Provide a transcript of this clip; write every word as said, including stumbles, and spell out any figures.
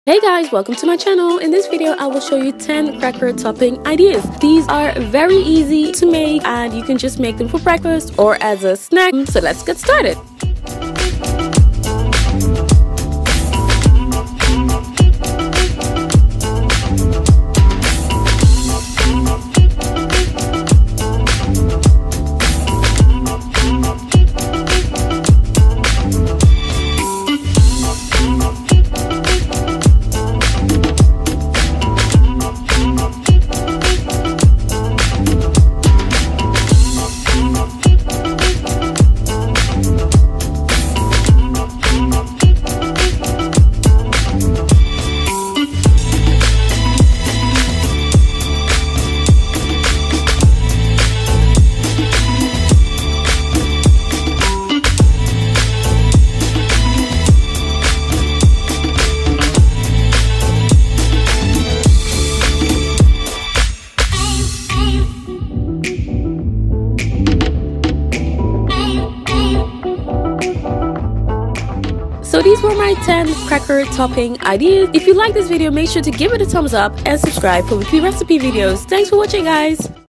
Hey guys, welcome to my channel. In this video I will show you ten cracker topping ideas. These are very easy to make and you can just make them for breakfast or as a snack. So let's get started. So these were my ten cracker topping ideas. If you like this video, make sure to give it a thumbs up and subscribe for weekly recipe videos. Thanks for watching, guys.